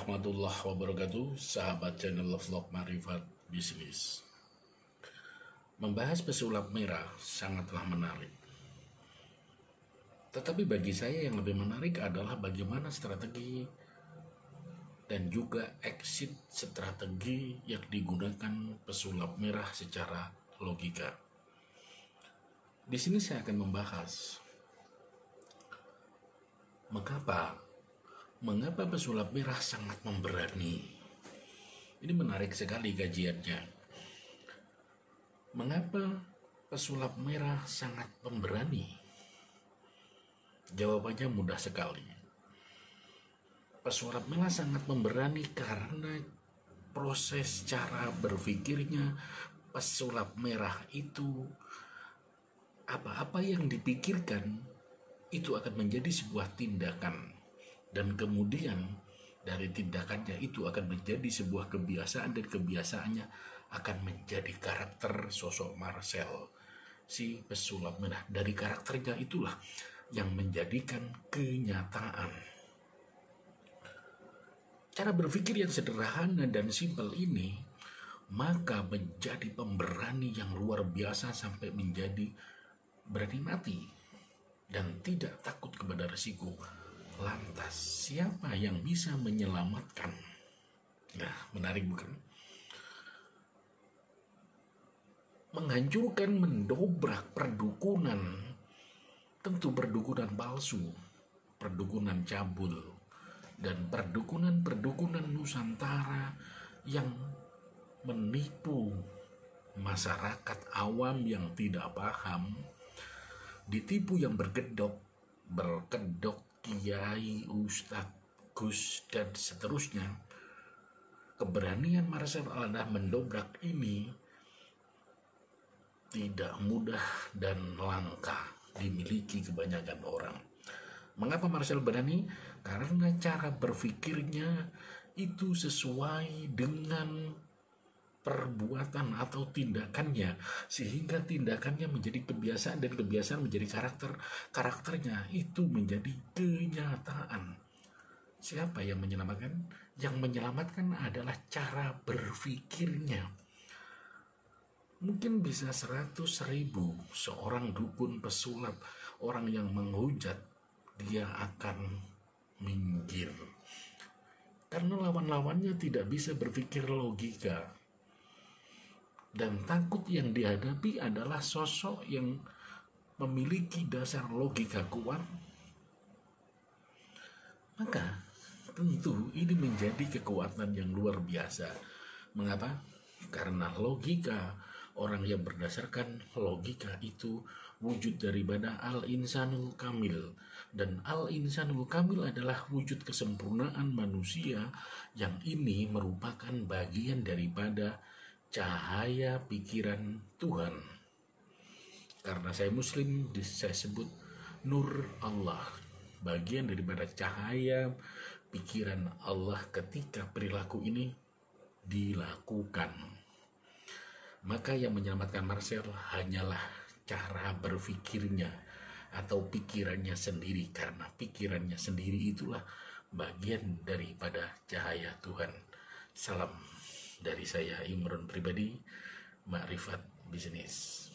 warahmatullahi wabarakatuh, sahabat channel Vlog Marifat Bisnis. Membahas pesulap merah sangatlah menarik. Tetapi bagi saya yang lebih menarik adalah bagaimana strategi dan juga exit strategi yang digunakan pesulap merah secara logika. Di sini saya akan membahas mengapa pesulap merah sangat memberani. Ini menarik sekali kajiannya. Mengapa pesulap merah sangat memberani? Jawabannya mudah sekali. Pesulap merah sangat memberani karena proses cara berpikirnya pesulap merah itu, apa-apa yang dipikirkan itu akan menjadi sebuah tindakan. Dan kemudian dari tindakannya itu akan menjadi sebuah kebiasaan, dan kebiasaannya akan menjadi karakter sosok Marcel, si pesulap merah. Dari karakternya itulah yang menjadikan kenyataan. Cara berpikir yang sederhana dan simpel ini maka menjadi pemberani yang luar biasa sampai menjadi berani mati dan tidak takut kepada resiko. Lantas siapa yang bisa menyelamatkan? Nah, menarik bukan? Menghancurkan, mendobrak perdukunan, tentu perdukunan palsu, perdukunan cabul, dan perdukunan Nusantara yang menipu masyarakat awam yang tidak paham, ditipu yang berkedok, kiai, ustadz, gus, dan seterusnya. Keberanian Marcel Alda mendobrak ini tidak mudah dan langka dimiliki kebanyakan orang. Mengapa Marcel berani? Karena cara berpikirnya itu sesuai dengan perbuatan atau tindakannya, sehingga tindakannya menjadi kebiasaan dan kebiasaan menjadi karakternya itu menjadi kenyataan. Siapa yang menyelamatkan? Yang menyelamatkan adalah cara berpikirnya. Mungkin bisa 100.000 seorang dukun pesulap, orang yang menghujat, dia akan minggir karena lawan-lawannya tidak bisa berpikir logika. Dan takut yang dihadapi adalah sosok yang memiliki dasar logika kuat. Maka tentu ini menjadi kekuatan yang luar biasa. Mengapa? Karena logika, orang yang berdasarkan logika itu wujud daripada al-insanul kamil. Dan al-insanul kamil adalah wujud kesempurnaan manusia yang ini merupakan bagian daripada cahaya pikiran Tuhan. Karena saya muslim, saya sebut nur Allah, bagian daripada cahaya pikiran Allah ketika perilaku ini dilakukan. Maka yang menyelamatkan Marcel hanyalah cara berpikirnya atau pikirannya sendiri, karena pikirannya sendiri itulah bagian daripada cahaya Tuhan. Salam dari saya, Imron pribadi, Marifat Bisnis.